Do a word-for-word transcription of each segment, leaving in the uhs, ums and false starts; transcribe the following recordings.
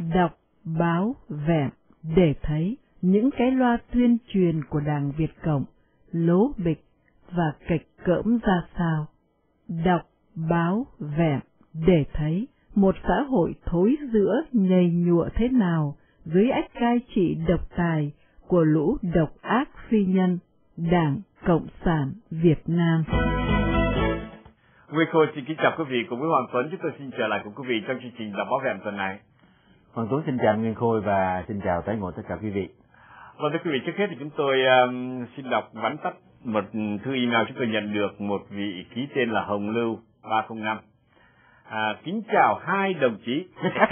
đọc báo vẹn để thấy những cái loa tuyên truyền của Đảng Việt Cộng lố bịch và kịch cỡm ra sao. Đọc báo vẹn để thấy một xã hội thối rữa nhầy nhụa thế nào dưới ách cai trị độc tài của lũ độc ác phi nhân Đảng Cộng sản Việt Nam. Nguyên Khôi xin kính chào quý vị, cùng với Hoàng Tuấn chúng tôi xin trở lại cùng quý vị trong chương trình Đọc báo vẹn tuần này. Hoàng Tuấn xin chào Nguyên Khôi và xin chào tái ngộ tất cả quý vị. Vâng thưa quý vị, trước hết thì chúng tôi um, xin đọc vắn tắt một thư email chúng tôi nhận được một vị ký tên là Hồng Lưu ba không năm. À, kính chào hai đồng chí.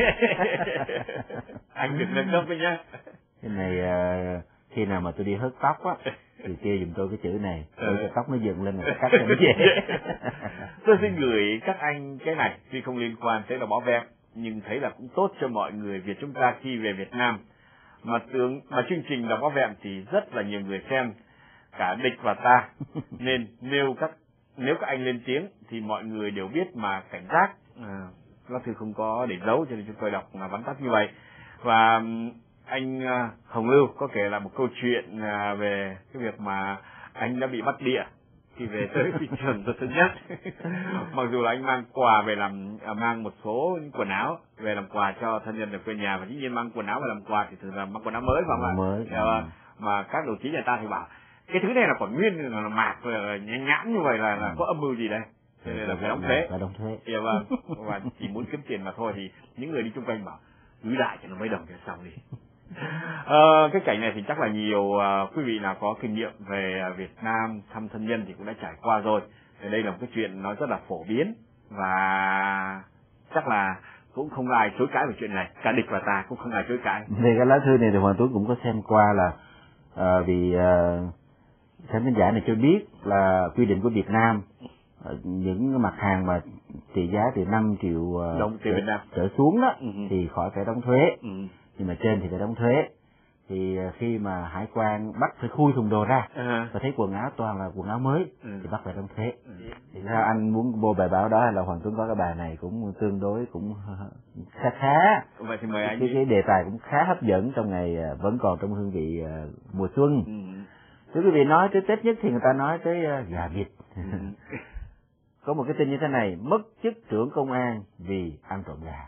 Anh được nâng cấp với nhá. Cái này uh, khi nào mà tôi đi hớt tóc á thì kêu giùm tôi cái chữ này, để cho tóc nó dựng lên rồi cắt cho nó dễ. Tôi xin gửi các anh cái này, tuy không liên quan tới Đọc báo vẹn nhưng thấy là cũng tốt cho mọi người Việt chúng ta khi về Việt Nam. Mà tướng mà chương trình Đọc báo vẹn thì rất là nhiều người xem, cả địch và ta, nên nếu các nếu các anh lên tiếng thì mọi người đều biết mà cảnh giác. À, nó thư không có để giấu cho nên chúng tôi đọc là vắn tắt như vậy. Và anh Hồng Lưu có kể lại một câu chuyện về cái việc mà anh đã bị bắt đĩa khi về tới thị trường Tân Sơn Nhất. Mặc dù là anh mang quà về làm, mang một số quần áo về làm quà cho thân nhân ở quê nhà, và dĩ nhiên mang quần áo về làm quà thì thường là mang quần áo mới phải không ạ? Mới. Ừ. Mà các đồng chí nhà ta thì bảo cái thứ này là còn nguyên là mạc nhãn nhãn như vậy là, là có âm mưu gì đây? Cho nên là phải đóng thuế. Phải đóng thuế. Dạ vâng. Và chỉ muốn kiếm tiền mà thôi thì những người đi chung quanh bảo cứ đại cho nó mấy đồng cho xong đi. Ờ, cái cảnh này thì chắc là nhiều uh, quý vị nào có kinh nghiệm về uh, Việt Nam thăm thân nhân thì cũng đã trải qua rồi. Thì đây là một cái chuyện nó rất là phổ biến và chắc là cũng không ai chối cãi về chuyện này, cả địch và ta cũng không ai chối cãi. Về cái lá thư này thì Hoàng Tuấn cũng có xem qua là uh, vì uh, khán thính giả này cho biết là quy định của Việt Nam uh, những mặt hàng mà trị giá từ năm triệu uh, đồng tiền Việt Nam trở xuống đó ừ. thì khỏi phải đóng thuế. Ừ. Nhưng mà trên thì phải đóng thuế. Thì khi mà hải quan bắt phải khui thùng đồ ra uh-huh. và thấy quần áo toàn là quần áo mới uh-huh. thì bắt phải đóng thuế. Uh-huh. Thì sao anh muốn vô bài báo đó hay là Hoàng Tuấn có cái bài này cũng tương đối cũng khá khá. Vậy thì mời anh cái, cái đề tài cũng khá hấp dẫn trong ngày vẫn còn trong hương vị uh, mùa xuân. Uh-huh. Thưa quý vị, nói tới Tết nhất thì người ta nói tới uh, gà vịt. Uh-huh. Có một cái tin như thế này: mất chức trưởng công an vì ăn trộm gà.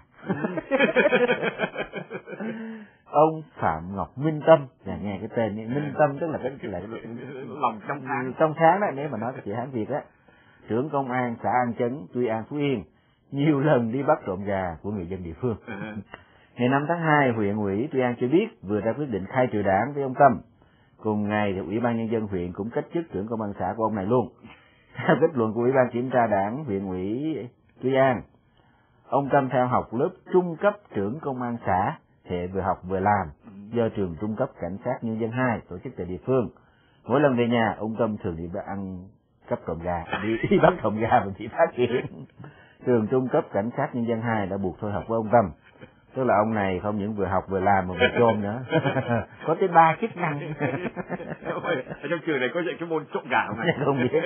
Ông Phạm Ngọc Minh Tâm, là nghe cái tên Minh Tâm tức là cái là lòng trong sáng trong sáng đó, nếu mà nói cái chữ Hán Việt á. Trưởng công an xã An Chấn, Tuy An, Phú Yên nhiều lần đi bắt trộm gà của người dân địa phương. Uh-huh. Ngày năm tháng hai, huyện ủy Tuy An cho biết vừa ra quyết định khai trừ đảng với ông Tâm. Cùng ngày thì Ủy ban Nhân dân huyện cũng cách chức trưởng công an xã của ông này luôn. Theo kết luận của Ủy ban kiểm tra đảng huyện ủy Tuy An, ông Tâm theo học lớp trung cấp trưởng công an xã, hệ vừa học vừa làm, do trường trung cấp cảnh sát nhân dân hai tổ chức tại địa phương. Mỗi lần về nhà, ông Tâm thường đi ăn cắp trộm gà, đi, đi bắt trộm gà và bị phát hiện. Trường trung cấp cảnh sát nhân dân hai đã buộc thôi học với ông Tâm. Tức là ông này không những vừa học vừa làm mà vừa trộm nữa. Có tới ba chức năng. Ở trong trường này có dạy cái môn trộm gà không này? Không biết.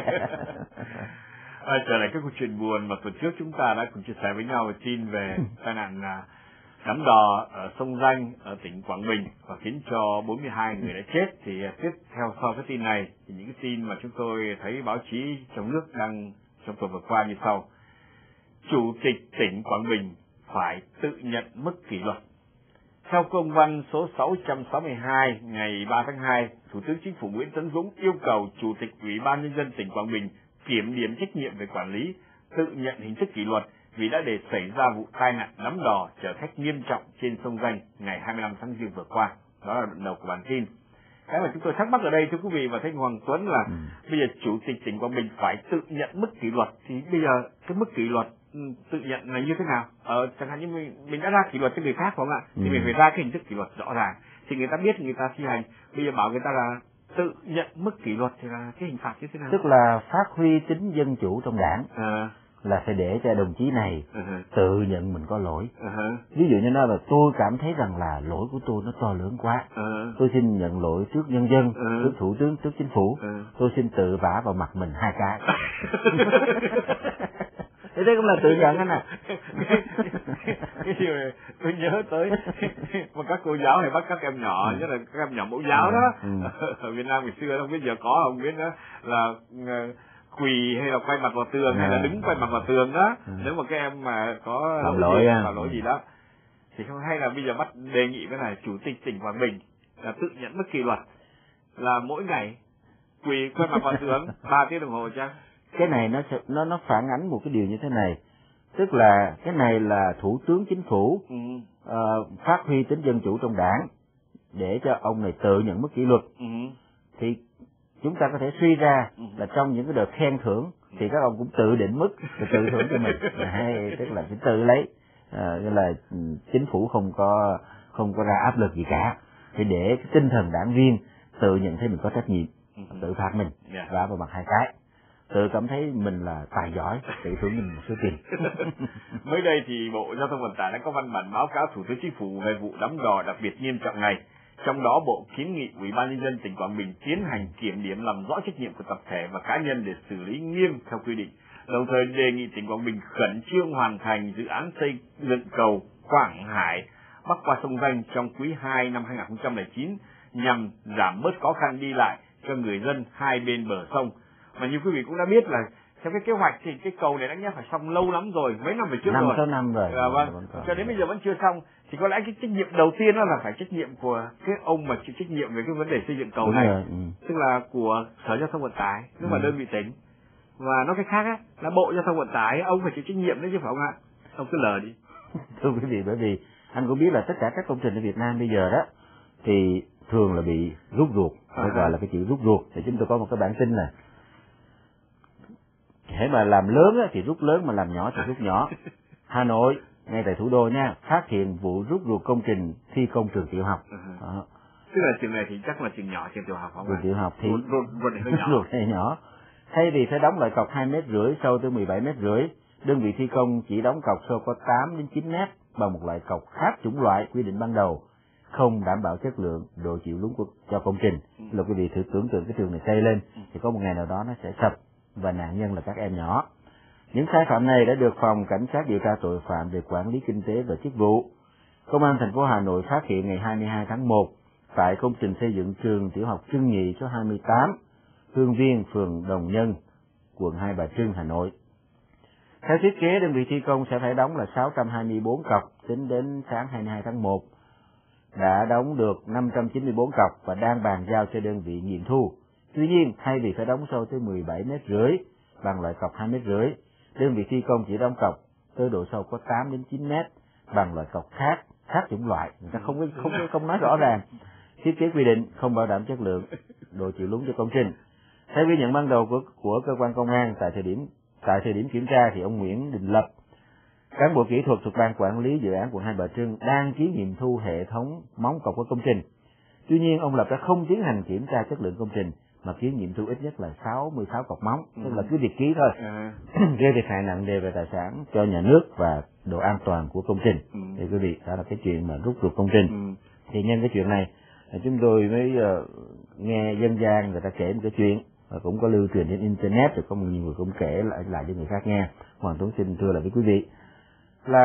À, trở lại cái câu chuyện buồn mà tuần trước chúng ta đã cùng chia sẻ với nhau về tin về tai nạn đắm đò ở sông Danh ở tỉnh Quảng Bình và khiến cho bốn mươi hai người đã chết. Thì tiếp theo sau cái tin này thì những cái tin mà chúng tôi thấy báo chí trong nước đăng trong tuần vừa qua như sau: Chủ tịch tỉnh Quảng Bình phải tự nhận mức kỷ luật. Theo công văn số sáu trăm sáu mươi hai ngày ba tháng hai, Thủ tướng Chính phủ Nguyễn Tấn Dũng yêu cầu Chủ tịch Ủy ban Nhân dân tỉnh Quảng Bình kiểm điểm trách nhiệm về quản lý, tự nhận hình thức kỷ luật vì đã để xảy ra vụ tai nạn đắm đò chở khách nghiêm trọng trên sông Danh ngày hai mươi lăm tháng Giêng vừa qua. Đó là đoạn đầu của bản tin. Cái mà chúng tôi thắc mắc ở đây thưa quý vị và thưa Hoàng Tuấn là ừ. bây giờ Chủ tịch tỉnh Quảng Bình phải tự nhận mức kỷ luật, thì bây giờ cái mức kỷ luật tự nhận là như thế nào? Ờ, chẳng hạn như mình, mình đã ra kỷ luật cho người khác phải không ạ? Thì ừ. mình phải ra cái hình thức kỷ luật rõ ràng thì người ta biết, người ta thi hành. Bây giờ bảo người ta là tự nhận mức kỷ luật thì là cái hình phạt như thế nào? Tức là phát huy tính dân chủ trong đảng. À. Là phải để cho đồng chí này uh-huh. tự nhận mình có lỗi. Uh-huh. Ví dụ như nói là tôi cảm thấy rằng là lỗi của tôi nó to lớn quá. Uh-huh. Tôi xin nhận lỗi trước nhân dân, uh-huh. trước thủ tướng, trước chính phủ. Uh-huh. Tôi xin tự vả vào mặt mình hai cái. Thế đấy cũng là tự nhận anh à. Cái điều này tôi nhớ tới mà các cô giáo hay bắt các em nhỏ, ừ. nhất là các em nhỏ mẫu giáo đó, ừ. ở Việt Nam ngày xưa không biết giờ có không biết đó, là quỳ hay là quay mặt vào tường, ừ. hay là đứng quay mặt vào tường đó, ừ. nếu mà các em mà có phạm lỗi phạm lỗi gì đó thì không, hay là bây giờ bắt đề nghị cái này chủ tịch tỉnh Quảng Bình là tự nhận mức kỷ luật là mỗi ngày quỳ quay mặt vào tường ba tiếng đồng hồ chăng? Cái này nó nó nó phản ánh một cái điều như thế này, tức là cái này là thủ tướng chính phủ ừ. uh, phát huy tính dân chủ trong đảng để cho ông này tự nhận mức kỷ luật, ừ. thì chúng ta có thể suy ra ừ. là trong những cái đợt khen thưởng thì các ông cũng tự định mức và tự thưởng cho mình, hay tức là phải tự lấy, uh, như là chính phủ không có không có ra áp lực gì cả, thì để cái tinh thần đảng viên tự nhận thấy mình có trách nhiệm, ừ. tự phạt mình yeah. và vào mặt hai cái, tự cảm thấy mình là tài giỏi, tự thưởng mình một số tiền. Mới đây thì Bộ Giao thông Vận tải đã có văn bản báo cáo Thủ tướng Chính phủ về vụ đắm đò đặc biệt nghiêm trọng này. Trong đó Bộ kiến nghị Ủy ban Nhân dân tỉnh Quảng Bình tiến hành kiểm điểm làm rõ trách nhiệm của tập thể và cá nhân để xử lý nghiêm theo quy định. Đồng thời đề nghị tỉnh Quảng Bình khẩn trương hoàn thành dự án xây dựng cầu Quảng Hải bắc qua sông Danh trong quý hai năm hai nghìn không trăm lẻ chín nhằm giảm bớt khó khăn đi lại cho người dân hai bên bờ sông. Mà như quý vị cũng đã biết là theo cái kế hoạch thì cái cầu này đã nhắc phải xong lâu lắm rồi, mấy năm về trước năm, rồi. sáu năm rồi. À, vâng. Cho đến bây giờ vẫn chưa xong. Thì có lẽ cái trách nhiệm đầu tiên đó là phải trách nhiệm của cái ông mà chịu trách nhiệm về cái vấn đề xây dựng cầu Đúng này, rồi, ừ. tức là của Sở Giao thông Vận tải, tức là ừ. đơn vị tỉnh. Và nói cách khác á, là Bộ Giao thông Vận tải ông phải chịu trách nhiệm đấy chứ phải không ạ? Ông cứ lờ đi. Thưa quý vị, bởi vì anh cũng biết là tất cả các công trình ở Việt Nam bây giờ đó thì thường là bị rút ruột, phải à. gọi là cái chữ rút ruột. Thì chúng tôi có một cái bản tin là hễ mà làm lớn á, thì rút lớn, mà làm nhỏ thì rút nhỏ. Hà Nội ngay tại thủ đô nha, phát hiện vụ rút ruột công trình thi công trường tiểu học. Uh-huh. Tức là trường này thì chắc là trường nhỏ, trường tiểu học không? Trường tiểu học thì ruột ruột hơi nhỏ. Ruột hơi nhỏ. Thay vì phải đóng lại cọc hai mét rưỡi sâu tới mười bảy mét rưỡi, đơn vị thi công chỉ đóng cọc sâu có tám đến chín mét bằng một loại cọc khác chủng loại quy định ban đầu, không đảm bảo chất lượng, độ chịu lún của cho công trình. Ừ. Là quý vị thử tưởng tượng cái trường này xây lên ừ. thì có một ngày nào đó nó sẽ sập và nạn nhân là các em nhỏ. Những sai phạm này đã được Phòng Cảnh sát điều tra tội phạm về quản lý kinh tế và chức vụ, Công an thành phố Hà Nội phát hiện ngày hai mươi hai tháng một tại công trình xây dựng trường tiểu học Trưng Nhị số hai mươi tám, Hương Viên, phường Đồng Nhân, quận Hai Bà Trưng, Hà Nội. Theo thiết kế, đơn vị thi công sẽ phải đóng là sáu trăm hai mươi bốn cọc, tính đến sáng hai mươi hai tháng một. Đã đóng được năm trăm chín mươi bốn cọc và đang bàn giao cho đơn vị nghiệm thu. Tuy nhiên, thay vì phải đóng sâu tới mười bảy mét rưỡi bằng loại cọc hai mét rưỡi, đơn vị thi công chỉ đóng cọc tới độ sâu có tám đến chín mét bằng loại cọc khác, khác chủng loại. Người ta không không không nói rõ ràng. Thiết kế quy định không bảo đảm chất lượng, độ chịu lún cho công trình. Theo ghi nhận ban đầu của của cơ quan công an, tại thời điểm tại thời điểm kiểm tra thì ông Nguyễn Đình Lập, cán bộ kỹ thuật thuộc ban quản lý dự án quận Hai Bà Trưng, đang ký nghiệm thu hệ thống móng cọc của công trình. Tuy nhiên, ông Lập đã không tiến hành kiểm tra chất lượng công trình mà ký nghiệm thu ít nhất là sáu mươi sáu cọc móng, ừ. tức là cứ việc ký thôi, à. gây thiệt hại nặng nề về tài sản cho nhà nước và độ an toàn của công trình. Ừ. Thì quý vị, đó là cái chuyện mà rút ruột công trình. Ừ. Thì nhân cái chuyện này, chúng tôi mới uh, nghe dân gian người ta kể một cái chuyện, và cũng có lưu truyền trên internet, rồi có một nhiều người cũng kể lại lại cho người khác nghe. Hoàng Tuấn xin thưa lại với quý vị là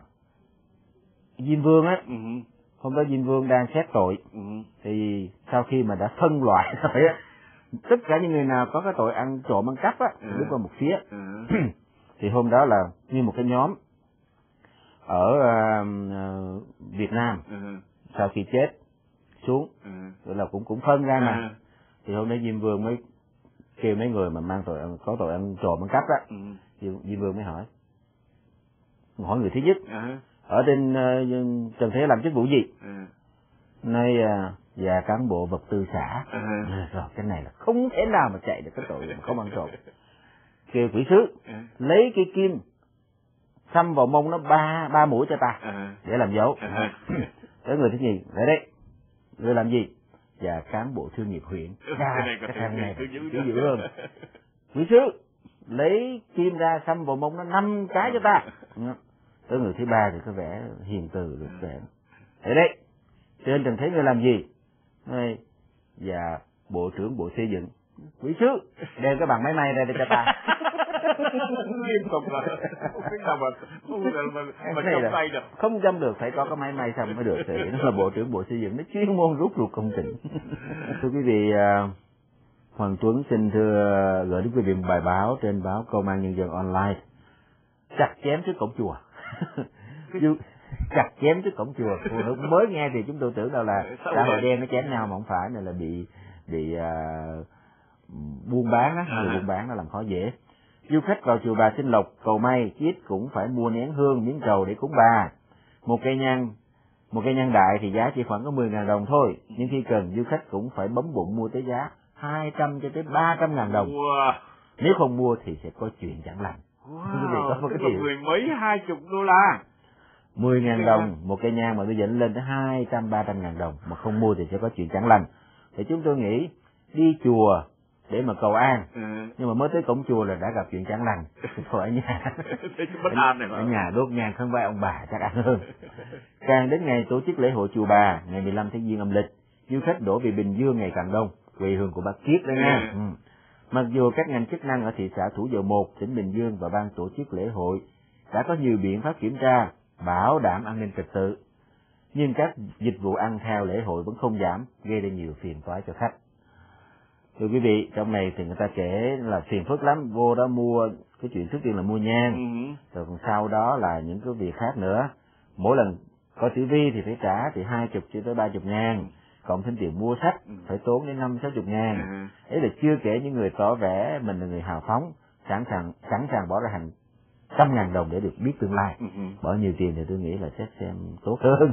Diêm Vương á, uh-huh. hôm đó Diêm Vương đang xét tội, uh-huh. thì sau khi mà đã phân loại rồi á, tất cả những người nào có cái tội ăn trộm ăn cắp á, uh-huh. đứng qua một phía, uh-huh. thì hôm đó là như một cái nhóm ở uh, Việt Nam, uh-huh. sau khi chết xuống, uh-huh. rồi là cũng cũng phân ra mà, uh-huh. thì hôm nay Diêm Vương mới kêu mấy người mà mang tội ăn, có tội ăn trộm ăn cắp á, uh-huh. Diêm Vương mới hỏi. Hỏi người thứ nhất, uh-huh. ở trên uh, Trần Thế làm chức vụ gì? Uh-huh. Nay uh, và cán bộ vật tư xã. Uh-huh. Rồi cái này là không thể nào mà chạy được cái tội mà không ăn trộm. Kêu quỷ sứ uh-huh. lấy cây kim xăm vào mông nó ba ba mũi cho ta, uh-huh. để làm dấu. Uh-huh. Tới người thứ nhì, lại đấy, người làm gì? Và cán bộ thương nghiệp huyện. Ra cái thằng này dữ dữ hơn. Quỷ sứ lấy kim ra xăm vào mông nó năm cái cho ta. Tới người thứ ba thì có vẻ hiền từ được vẻ. Thế đấy, trên Trần Thế người làm gì? Đây, và bộ trưởng bộ xây dựng. Quỷ sứ đem cái bằng máy may ra để cho ta. Liên tục là không cách nào mà không mà, mà, mà trong tay được. Không trong được, phải có cái máy may xong mới được. Thì nó là Bộ trưởng Bộ Xây dựng, nó chuyên môn rút ruột công trình. Thưa quý vị, Hoàng Tuấn xin thưa gửi đến quý vị một bài báo trên báo Công an Nhân dân Online. Chặt chém trước cổng chùa. Chặt chém trước cổng chùa. Phụ nữ mới nghe thì chúng tôi tưởng đâu là xã hội đen nó chém nhau, mà không phải, này là bị bị uh, buôn bán á, người buôn bán nó làm khó dễ. Du khách vào chùa Bà Xin Lộc cầu may, ít cũng phải mua nén hương, miếng trầu để cúng bà. Một cây nhang, một cây nhang đại thì giá chỉ khoảng có mười ngàn đồng thôi, nhưng khi cần du khách cũng phải bấm bụng mua tới giá hai trăm cho tới ba trăm ngàn đồng. Wow. Nếu không mua thì sẽ có chuyện chẳng lành. Wow, có một cái điều mười mấy hai chục đô la. Mười ngàn đồng một cây nhang mà bây giờ lên tới hai trăm ba trăm ngàn đồng, mà không mua thì sẽ có chuyện chẳng lành. Thì chúng tôi nghĩ đi chùa để mà cầu an, ừ. nhưng mà mới tới cổng chùa là đã gặp chuyện chẳng lành. Thôi ở nhà, bất an này ở nhà đốt nhang khấn vái ông bà chắc ăn hơn. Càng đến ngày tổ chức lễ hội chùa Bà ngày mười lăm tháng Giêng âm lịch, du khách đổ về Bình Dương ngày càng đông, quê hương của bác Kiết đó nha. Ừ. Ừ. Mặc dù các ngành chức năng ở thị xã Thủ Dầu Một, tỉnh Bình Dương và ban tổ chức lễ hội đã có nhiều biện pháp kiểm tra, bảo đảm an ninh trật tự, nhưng các dịch vụ ăn theo lễ hội vẫn không giảm, gây ra nhiều phiền toái cho khách. Thưa quý vị, trong này thì người ta kể là phiền phức lắm, vô đó mua, cái chuyện trước tiên là mua nhang, ừ. rồi còn sau đó là những cái việc khác nữa. Mỗi lần coi tivi thì phải trả từ hai chục cho tới ba chục ngàn, cộng thêm tiền mua sách ừ. phải tốn đến năm sáu chục ngàn. Ừ. Ấy là chưa kể những người tỏ vẻ mình là người hào phóng, sẵn sàng sẵn sàng bỏ ra hàng trăm ngàn đồng để được biết tương lai. Ừ. Bỏ nhiều tiền thì tôi nghĩ là sẽ xem tốt hơn.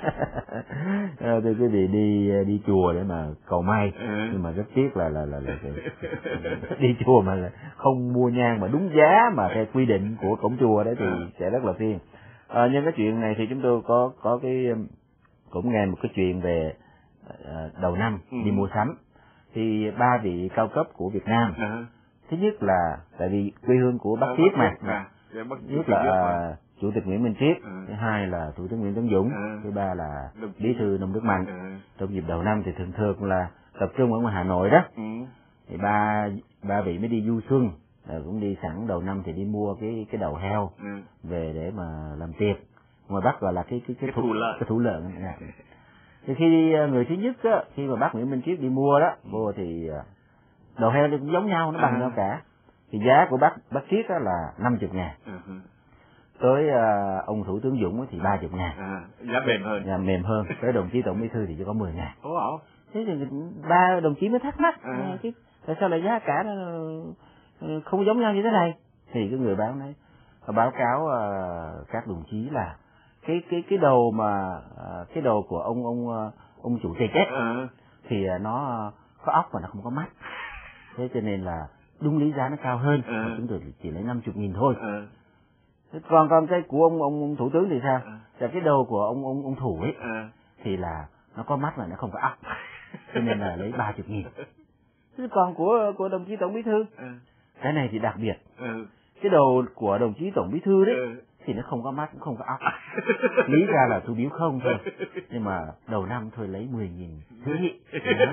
à, thưa quý vị, đi đi chùa để mà cầu may, ừ. nhưng mà rất tiếc là là là, là, là đi chùa mà là không mua nhang mà đúng giá mà theo quy định của cổng chùa đấy thì ừ. sẽ rất là phiền. À, nhân cái chuyện này thì chúng tôi có có cái cũng nghe một cái chuyện về uh, đầu năm ừ. đi mua sắm, thì ba vị cao cấp của Việt Nam, ừ. thứ nhất là tại vì quê hương của Bác Kiết mà, à, nhất là uh, Chủ tịch Nguyễn Minh Triết, ừ. thứ hai là Thủ tướng Nguyễn Tấn Dũng, ừ. thứ ba là Bí thư Nông Đức Mạnh. Ừ. Trong dịp đầu năm thì thường thường là tập trung ở ngoài Hà Nội đó, ừ. thì ba ba vị mới đi du xuân, rồi cũng đi sẵn đầu năm thì đi mua cái cái đầu heo ừ. về để mà làm tiệc. Ngoài Bắc gọi là cái cái cái, cái thủ lợn, cái thủ lợn. Thì khi người thứ nhất á, khi mà bác Nguyễn Minh Triết đi mua đó, mua thì đầu heo cũng giống nhau, nó bằng à. nhau cả. Thì giá của bác bác Triết á là năm chục ngàn. Uh-huh. Tới uh, ông Thủ tướng Dũng thì ba chục ngàn. À, giá mềm hơn. Giá mềm hơn. Tới đồng chí Tổng Bí thư thì chỉ có mười ngàn. Ủa? Thế thì ba đồng chí mới thắc mắc, à. chứ tại sao lại giá cả nó không giống nhau như thế này? Thì cái người báo nói, báo cáo uh, các đồng chí là cái cái cái đầu mà uh, cái đầu của ông ông ông chủ tịch ấy, à. thì uh, nó có óc và nó không có mắt. Thế cho nên là đúng lý giá nó cao hơn, à. mà chúng tôi chỉ lấy năm chục nghìn thôi. À. Còn còn cái của ông ông, ông thủ tướng thì sao? À. Là cái đầu của ông ông ông thủ ấy, à. thì là nó có mắt mà nó không có óc, cho nên là lấy ba chục nghìn. Thế còn của của đồng chí Tổng Bí thư, à. cái này thì đặc biệt. À. Cái đầu của đồng chí Tổng Bí thư đấy, à. thì nó không có mắt cũng không có óc. Lý ra là tôi biếu không thôi, nhưng mà đầu năm thôi lấy mười nghìn thứ nhị.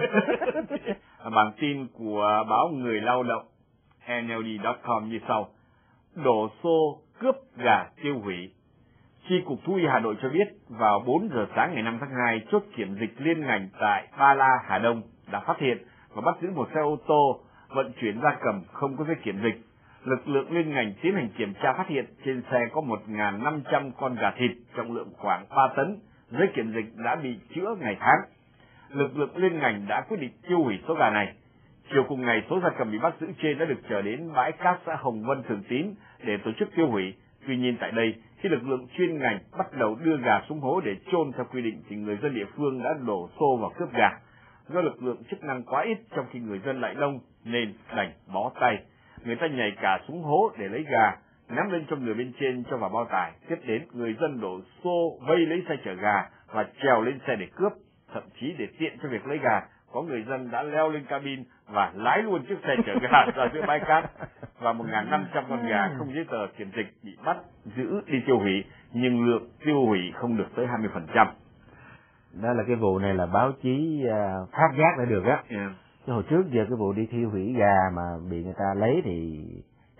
Bản tin của báo Người Lao động N L D chấm com như sau: đổ xô cướp gà tiêu hủy. Chi cục Thú y Hà Nội cho biết vào bốn giờ sáng ngày năm tháng hai, chốt kiểm dịch liên ngành tại Ba La, Hà Đông đã phát hiện và bắt giữ một xe ô tô vận chuyển gia cầm không có giấy kiểm dịch. Lực lượng liên ngành tiến hành kiểm tra phát hiện trên xe có một nghìn năm trăm con gà thịt trọng lượng khoảng ba tấn, giấy kiểm dịch đã bị chữa ngày tháng. Lực lượng liên ngành đã quyết định tiêu hủy số gà này. Chiều cùng ngày, số gia cầm bị bắt giữ trên đã được chở đến bãi cát xã Hồng Vân, Thường Tín để tổ chức tiêu hủy. Tuy nhiên tại đây, khi lực lượng chuyên ngành bắt đầu đưa gà xuống hố để chôn theo quy định, thì người dân địa phương đã đổ xô vào cướp gà. Do lực lượng chức năng quá ít trong khi người dân lại đông nên đành bó tay. Người ta nhảy cả xuống hố để lấy gà, ném lên cho người bên trên cho vào bao tải. Tiếp đến, người dân đổ xô vây lấy xe chở gà và trèo lên xe để cướp. Thậm chí để tiện cho việc lấy gà, có người dân đã leo lên cabin và lái luôn chiếc xe chở gà ra giữa bãi cát. Và một nghìn năm trăm con gà không giấy tờ kiểm dịch bị bắt giữ đi tiêu hủy, nhưng lượng tiêu hủy không được tới hai mươi phần trăm. Đó là cái vụ này là báo chí uh, phát giác đã được á. Yeah. Chứ hồi trước giờ cái vụ đi tiêu hủy gà mà bị người ta lấy thì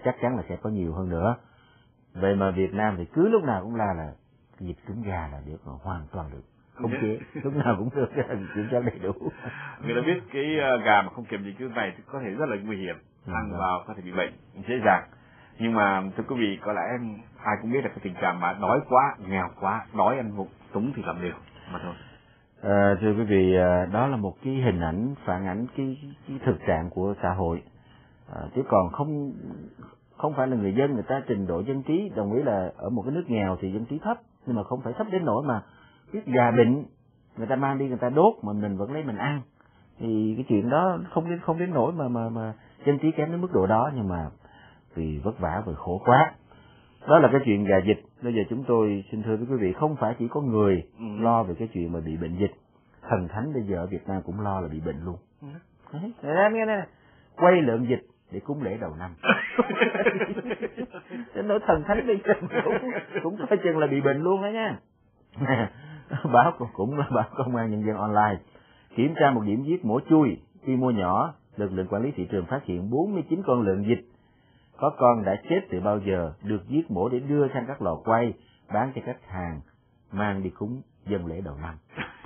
chắc chắn là sẽ có nhiều hơn nữa. Vậy mà Việt Nam thì cứ lúc nào cũng la là dịch cúm gà là được, hoàn toàn được, không chế, lúc nào cũng được kiểm tra đầy đủ. Người ta biết cái gà mà không kiểm dịch cái này thì có thể rất là nguy hiểm, ăn ừ, vào có thể bị bệnh dễ dàng. Nhưng mà thưa quý vị, có lẽ ai cũng biết là cái tình trạng mà đói quá, nghèo quá, đói ăn vụng, túng thì làm điều mà thôi. À, thưa quý vị, đó là một cái hình ảnh phản ánh cái, cái thực trạng của xã hội, à, chứ còn không không phải là người dân người ta trình độ dân trí, đồng ý là ở một cái nước nghèo thì dân trí thấp, nhưng mà không phải thấp đến nỗi mà biết gà bệnh người ta mang đi người ta đốt mà mình vẫn lấy mình ăn, thì cái chuyện đó không đến không đến nỗi mà mà mà dân trí kém đến mức độ đó, nhưng mà vì vất vả và khổ quá. Đó là cái chuyện gà dịch. Bây giờ chúng tôi xin thưa với quý vị, không phải chỉ có người ừ. lo về cái chuyện mà bị bệnh dịch, thần thánh bây giờ ở Việt Nam cũng lo là bị bệnh luôn. Ừ. Đấy, đấy, nghe này, quay lợn dịch để cúng lễ đầu năm. Đến nỗi thần thánh bây giờ cũng cũng coi chừng là bị bệnh luôn đó nha. Báo cũng là báo Công an Nhân dân online kiểm tra một điểm giết mổ chui quy mô nhỏ, lực lượng quản lý thị trường phát hiện bốn mươi chín con lợn dịch. Có con đã chết từ bao giờ, được giết mổ để đưa sang các lò quay bán cho khách hàng mang đi cúng dân lễ đầu năm.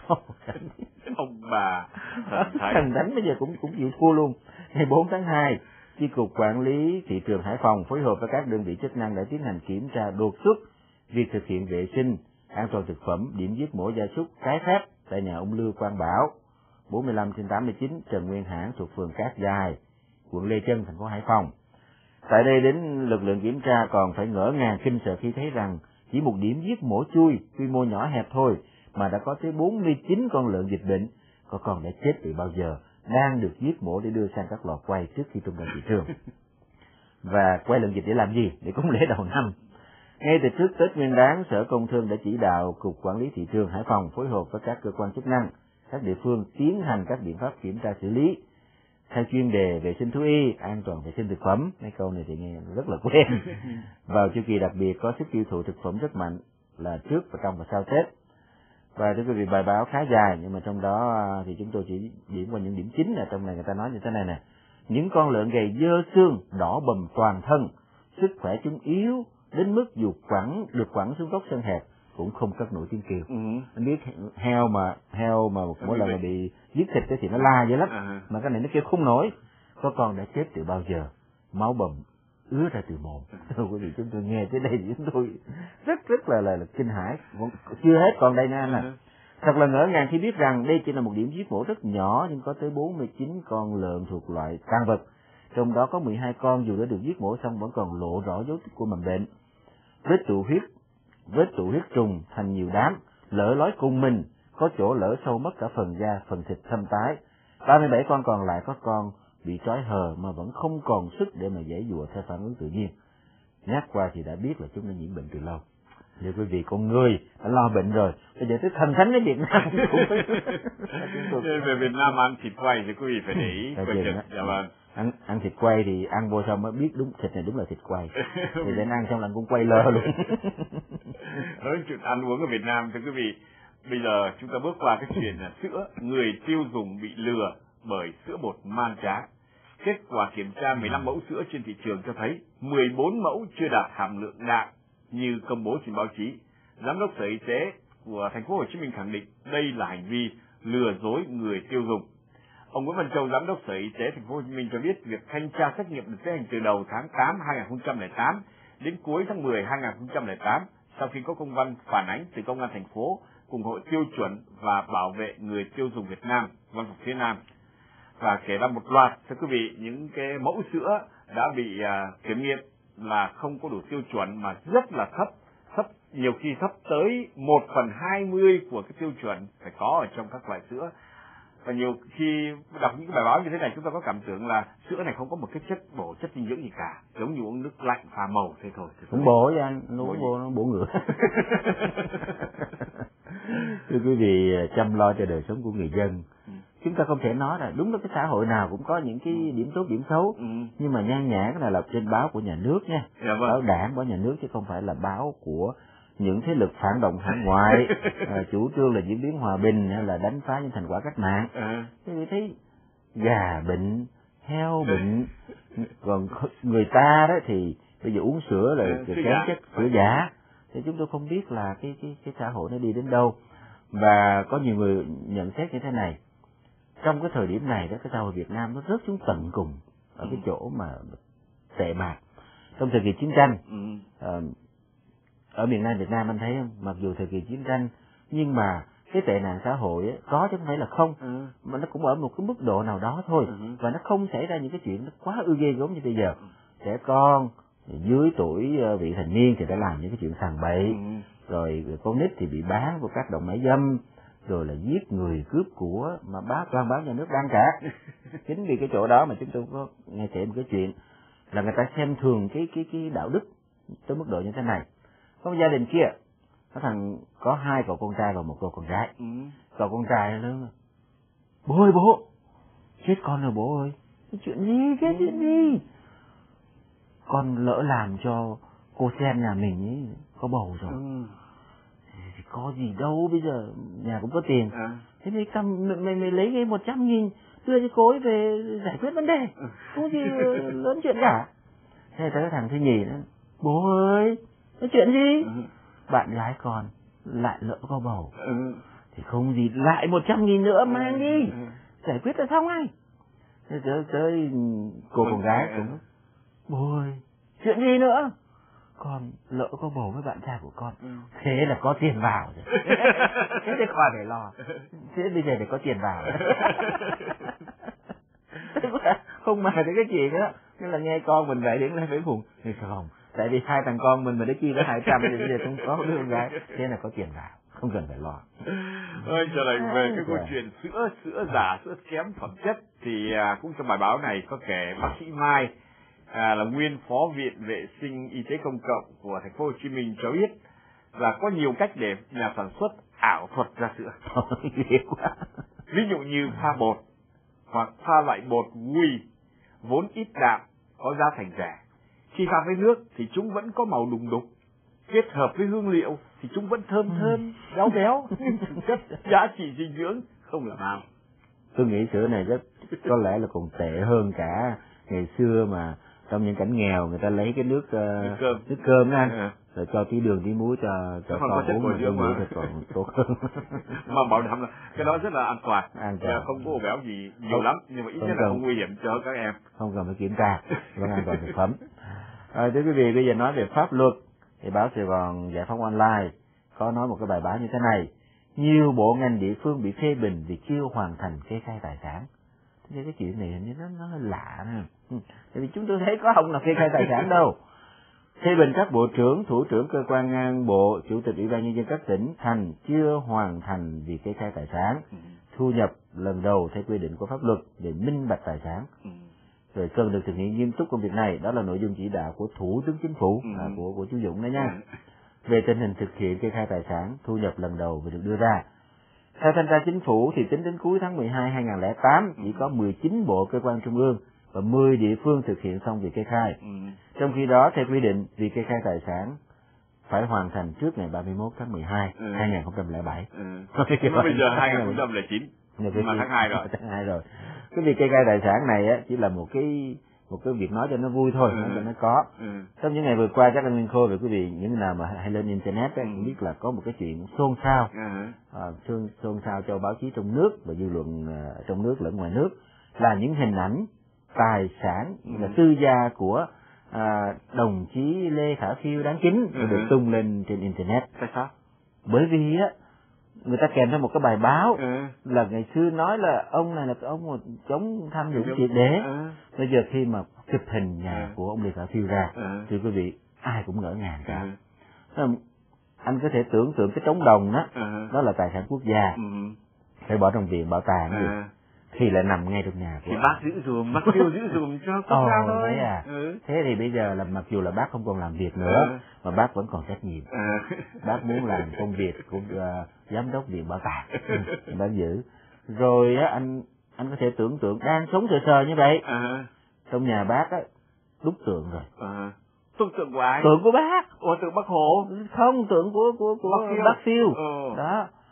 Ông bà thần thánh. Thần thánh bây giờ cũng cũng chịu thua luôn. Ngày bốn tháng hai, Chi cục Quản lý Thị trường Hải Phòng phối hợp với các đơn vị chức năng đã tiến hành kiểm tra đột xuất việc thực hiện vệ sinh an toàn thực phẩm điểm giết mổ gia súc trái phép tại nhà ông Lưu Quang Bảo, bốn mươi lăm trên tám mươi chín Trần Nguyên Hãn thuộc phường Cát Dài, quận Lê Chân, thành phố Hải Phòng. Tại đây đến lực lượng kiểm tra còn phải ngỡ ngàng kinh sợ khi thấy rằng chỉ một điểm giết mổ chui quy mô nhỏ hẹp thôi mà đã có tới bốn mươi chín con lợn dịch bệnh, có con đã chết từ bao giờ, đang được giết mổ để đưa sang các lò quay trước khi tung ra thị trường. Và quay lợn dịch để làm gì? Để cúng lễ đầu năm. Ngay từ trước Tết Nguyên đán, Sở Công Thương đã chỉ đạo Cục Quản lý Thị trường Hải Phòng phối hợp với các cơ quan chức năng, các địa phương tiến hành các biện pháp kiểm tra xử lý theo chuyên đề vệ sinh thú y, an toàn vệ sinh thực phẩm. Mấy câu này thì nghe rất là quen. Vào chu kỳ đặc biệt có sức tiêu thụ thực phẩm rất mạnh là trước và trong và sau Tết. Và thưa quý vị, bài báo khá dài nhưng mà trong đó thì chúng tôi chỉ điểm qua những điểm chính. Là trong này người ta nói như thế này nè: những con lợn gầy dơ xương, đỏ bầm toàn thân, sức khỏe chúng yếu đến mức dù quẳng được quẳng xuống gốc sân hẹp cũng không cất nổi tiếng kêu. Ừ. Anh biết heo mà heo mà mỗi lần mà bị giết thịt thì nó la dữ lắm, à. Mà cái này nó kêu không nổi. Có con đã chết từ bao giờ, máu bầm ứa ra từ mồm. Thưa quý vị, chúng tôi nghe tới đây thì chúng tôi rất rất là là, là kinh hãi. Chưa hết còn đây nè anh à. Thật là ngỡ ngàng khi biết rằng đây chỉ là một điểm giết mổ rất nhỏ nhưng có tới bốn mươi chín con lợn thuộc loại tang vật. Trong đó có mười hai con dù đã được giết mổ xong vẫn còn lộ rõ dấu tích của mầm bệnh. Vết tụ huyết, vết tụ huyết trùng thành nhiều đám, lở lói cùng mình, có chỗ lở sâu mất cả phần da, phần thịt thâm tái. ba mươi bảy con còn lại có con bị trói hờ mà vẫn không còn sức để mà giãy giụa theo phản ứng tự nhiên. Nhắc qua thì đã biết là chúng đã nhiễm bệnh từ lâu. Nếu quý vị con người đã lo bệnh rồi, bây giờ tới thần thánh ở Việt Nam cũng về Việt Nam ăn thịt quay thì quý vị phải để ý. Dạ vâng. Ăn, ăn thịt quay thì ăn vô xong mới biết đúng thịt này đúng là thịt quay. Thì đến ăn xong là cũng quay lơ luôn. Nói chuyện ăn uống ở Việt Nam thưa quý vị, bây giờ chúng ta bước qua cái chuyện là sữa, người tiêu dùng bị lừa bởi sữa bột man trá. Kết quả kiểm tra mười lăm mẫu sữa trên thị trường cho thấy mười bốn mẫu chưa đạt hàm lượng đạm như công bố trên báo chí. Giám đốc Sở Y tế của thành phố Hồ Chí Minh khẳng định đây là hành vi lừa dối người tiêu dùng. Ông Nguyễn Văn Châu, Giám đốc Sở Y tế thành phố Hồ Chí Minh cho biết việc thanh tra xét nghiệm được tiến hành từ đầu tháng tám năm hai nghìn không trăm lẻ tám đến cuối tháng mười năm hai nghìn không trăm lẻ tám sau khi có công văn phản ánh từ Công an thành phố cùng Hội Tiêu chuẩn và Bảo vệ người tiêu dùng Việt Nam, Văn phòng phía Nam, và kể ra một loạt thưa quý vị những cái mẫu sữa đã bị uh, kiểm nghiệm là không có đủ tiêu chuẩn mà rất là thấp, thấp nhiều khi thấp tới một phần hai mươi của cái tiêu chuẩn phải có ở trong các loại sữa. Và nhiều khi đọc những cái bài báo như thế này chúng ta có cảm tưởng là sữa này không có một cái chất bổ, chất dinh dưỡng gì cả, giống như uống nước lạnh pha màu thế thôi. Cũng bổ cho anh, uống bổ nó bổ ngựa. Thưa quý vị, chăm lo cho đời sống của người dân. Ừ. Chúng ta không thể nói là đúng là cái xã hội nào cũng có những cái điểm tốt điểm xấu, ừ. nhưng mà nhan nhản cái này là trên báo của nhà nước nha, dạ vâng. Báo đảng, báo nhà nước chứ không phải là báo của những thế lực phản động hải ngoại, à, chủ trương là diễn biến hòa bình hay là đánh phá những thành quả cách mạng. À. Thì thấy gà bệnh, heo bệnh. Còn người ta đó thì bây giờ uống sữa là ừ, kém chất sữa giả. Thì chúng tôi không biết là cái cái cái xã hội nó đi đến đâu. Và có nhiều người nhận xét như thế này, trong cái thời điểm này đó, cái xã hội Việt Nam nó rớt xuống tận cùng ở cái chỗ mà tệ bạc. Trong thời kỳ chiến tranh, ừ. ở miền Nam Việt Nam anh thấy không, mặc dù thời kỳ chiến tranh nhưng mà cái tệ nạn xã hội ấy, có chứ không phải là không, ừ. mà nó cũng ở một cái mức độ nào đó thôi, ừ. và nó không xảy ra những cái chuyện nó quá ư ghê gớm như bây giờ. Trẻ con dưới tuổi vị thành niên thì đã làm những cái chuyện sằng bậy, ừ. rồi con nít thì bị bán vào các động mại dâm, rồi là giết người cướp của mà báo toàn báo nhà nước đăng cả. Chính vì cái chỗ đó mà chúng tôi có nghe kể một cái chuyện là người ta xem thường cái cái cái đạo đức tới mức độ như thế này. Có một gia đình kia, có thằng có hai cậu con trai và một cậu con gái. Ừ. Cậu con trai lớn, bố ơi bố, chết con rồi bố ơi. Cái chuyện gì, cái chuyện gì? Con lỡ làm cho cô Sen nhà mình ấy có bầu rồi. Ừ. Thì có gì đâu, bây giờ nhà cũng có tiền. À. Thế mày cầm mày mày lấy cái một trăm nghìn đưa cho cô ấy về giải quyết vấn đề. Ừ. Không gì lớn chuyện cả. Thế tới thằng thứ nhì đó, bố ơi, có chuyện gì? Ừ. Bạn gái con lại lỡ có bầu. Ừ. Thì không gì, lại một trăm nghìn nữa mang đi. Ừ. Giải quyết là xong ngay. Thế tới, tới cô con gái cũng, bố ơi, chuyện gì nữa? Con lỡ có bầu với bạn trai của con. Ừ. Thế là có tiền vào rồi. Thế thì khỏi phải lo. Thế bây giờ để có tiền vào. Không mà thấy cái chuyện đó, nên là nghe con mình vậy đến lên phải buồn. Thì không, tại vì hai thằng con mình mà để chia nó hai trăm thì bây giờ không có đứa con gái. Thế là có tiền vào, không cần phải lo. Ơi, trở lại về à, cái câu chuyện sữa sữa giả, sữa kém phẩm chất thì à, cũng trong bài báo này có kể bác sĩ Mai à, là nguyên phó viện vệ sinh y tế công cộng của thành phố Hồ Chí Minh cho biết là có nhiều cách để nhà sản xuất ảo thuật ra sữa. Ví dụ như pha bột hoặc pha loại bột Whey vốn ít đạm có giá thành rẻ. Khi pha với nước thì chúng vẫn có màu đùng đục. Kết hợp với hương liệu thì chúng vẫn thơm thơm, béo béo, nhưng thực chất giá trị dinh dưỡng không là bao. Tôi nghĩ sữa này rất có lẽ là còn tệ hơn cả ngày xưa mà trong những cảnh nghèo người ta lấy cái nước uh, nước cơm, nước cơm đó anh, à. rồi cho tí đường tí muối cho cho con uống mà tôi nghĩ là còn tốt hơn. Mà bảo đảm là cái đó rất là an toàn, an toàn. Không có béo gì nhiều không, lắm, nhưng mà ít nhất là không nguy hiểm cho các em. Không cần phải kiểm tra, vẫn an toàn thực phẩm. À, thưa quý vị, bây giờ nói về pháp luật thì báo Sài Gòn Giải phóng Online có nói một cái bài báo như thế này: nhiều bộ ngành địa phương bị phê bình vì chưa hoàn thành kê khai tài sản. Thế cái chuyện này hình như nó nó hơi lạ nè. Tại vì chúng tôi thấy có ông nào kê khai tài sản đâu. Phê bình các bộ trưởng, thủ trưởng cơ quan ngang bộ, chủ tịch ủy ban nhân dân các tỉnh thành chưa hoàn thành việc kê khai tài sản, thu nhập lần đầu theo quy định của pháp luật để minh bạch tài sản. Rồi cần được thực hiện nghiêm túc công việc này, đó là nội dung chỉ đạo của Thủ tướng Chính phủ, à, của của chú Dũng đó nha. Về tình hình thực hiện kê khai tài sản, thu nhập lần đầu vừa được đưa ra. Theo thanh tra Chính phủ thì tính đến cuối tháng mười hai năm hai nghìn không trăm lẻ tám chỉ có mười chín bộ cơ quan trung ương và mười địa phương thực hiện xong việc kê khai. Ừ. Trong khi đó theo quy định việc kê khai tài sản phải hoàn thành trước ngày ba mươi mốt tháng mười hai năm hai nghìn không trăm lẻ bảy. Ừ. Nhưng mà bây giờ hai nghìn không trăm lẻ chín mà tháng hai rồi. Tháng hai rồi. Cái việc kê khai tài sản này á chỉ là một cái một cái việc nói cho nó vui thôi, ừ. nói cho nó có. Ừ. Trong những ngày vừa qua chắc anh Minh Khôi và quý vị những nào mà hay lên internet ấy, ừ. cũng biết là có một cái chuyện xôn xao, ừ. à, xôn, xôn xao cho báo chí trong nước và dư luận uh, trong nước lẫn ngoài nước là những hình ảnh tài sản ừ. là tư gia của à, đồng chí Lê Khả Phiêu đáng kính ừ. được tung lên trên internet. Tại sao? Bởi vì á người ta kèm theo một cái bài báo ừ. là ngày xưa nói là ông này là ông một chống tham nhũng triệt để. Ừ. Bây giờ khi mà chụp hình nhà ừ. của ông Lê Khả Phiêu ra ừ. thì quý vị ai cũng ngỡ ngàng cả. Ừ. Anh có thể tưởng tượng cái trống đồng đó, ừ. đó là tài sản quốc gia, ừ. phải bỏ trong viện bảo tàng ừ. thì lại nằm ngay trong nhà của thì bác giữ dùm, bác Phiêu giữ dùm cho quốc gia thôi. Thế à? Ừ. Thế thì bây giờ là mặc dù là bác không còn làm việc nữa ừ. mà bác vẫn còn trách nhiệm. Ừ. Bác muốn làm công việc của uh, giám đốc viện bảo tàng, ừ. bác giữ. Rồi á anh anh có thể tưởng tượng đang sống sờ sờ như vậy, ừ. trong nhà bác á đúc tượng rồi. Ừ. Tượng tượng của ai? Tượng của bác. Ủa tượng Bác Hồ? Không, tượng của của của bác Phiêu. Bác Phiêu. Ừ. Đó.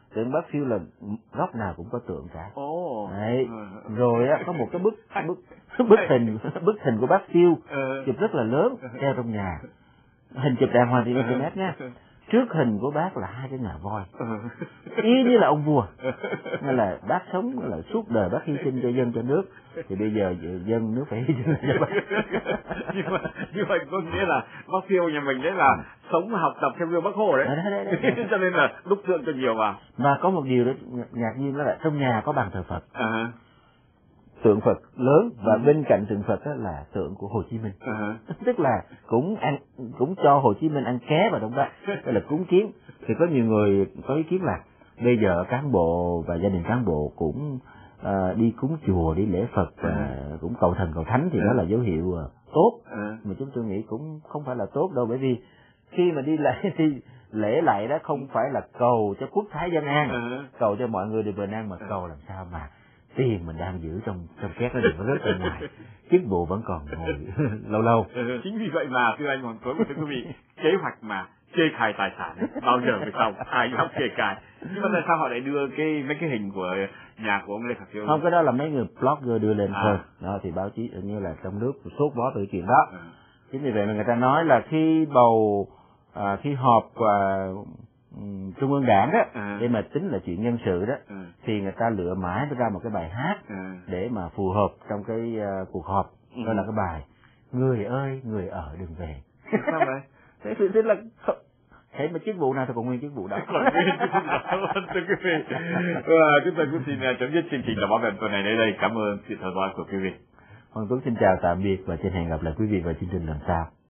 tượng bác Phiêu là góc nào cũng có tượng cả. Ồ. Đấy. Rồi á có một cái bức bức bức hình bức hình của bác Phiêu chụp rất là lớn treo trong nhà. Hình chụp đàng hoàng trên internet nha. Trước hình của bác là hai cái ngà voi, y như là ông vua. Nên là bác sống là suốt đời bác hy sinh cho dân cho nước, thì bây giờ dân nước phải hy sinh cho bác. nhưng mà như vậy có nghĩa là bác Phiêu nhà mình đấy là sống học tập theo gương Bác Hồ đấy, đấy, đấy, đấy. cho nên là đúc tượng cho nhiều vào. Và có một điều đó ngạc nhiên đó là trong nhà có bàn thờ Phật, à. tượng Phật lớn, và ừ. bên cạnh tượng Phật đó là tượng của Hồ Chí Minh. à. Tức là cũng ăn cũng cho Hồ Chí Minh ăn ké vào trong đó, tức là cúng kiến. Thì có nhiều người có ý kiến là bây giờ cán bộ và gia đình cán bộ cũng uh, đi cúng chùa, đi lễ Phật và à. cũng cầu thần cầu thánh, thì à. đó là dấu hiệu uh, tốt. à. Mà chúng tôi nghĩ cũng không phải là tốt đâu, bởi vì khi mà đi lễ thì lễ lại đó không phải là cầu cho quốc thái dân an, à. cầu cho mọi người được bình an, mà à. cầu làm sao mà tiền mình đang giữ trong trong két nó đừng có rớt ra ngoài, chức vụ vẫn còn ngồi lâu lâu. Ừ, chính vì vậy mà thưa anh Hoàng Tuấn và thưa quý vị, kế hoạch mà kê khai tài sản ấy, bao giờ mới xong, ai cũng kê khai. Nhưng mà tại sao họ lại đưa cái mấy cái hình của nhà của ông Lê Khả Phiêu? Không, cái đó là mấy người blogger đưa lên à. thôi. Đó thì báo chí như là trong nước sốt vó về chuyện đó. À. Chính vì vậy mà người ta nói là khi bầu à, khi họp à, um, Trung ương Đảng đó, à. để mà tính là chuyện nhân sự đó, à. thì người ta lựa mãi ra một cái bài hát à. để mà phù hợp trong cái uh, cuộc họp. Ừ. Đó là cái bài Người ơi người ở đừng về. Sao vậy? Thế, thế là thế mà chức vụ nào thì còn nguyên chức vụ đó. Còn nguyên chức vụ đó. Thưa quý vị, và chúng tôi cũng xin chấm dứt chương trình là bảo vệ tuần này đến đây. Cảm ơn sự theo dõi của quý vị. Hoàng Tuấn xin chào tạm biệt và xin hẹn gặp lại quý vị vào chương trình lần sau.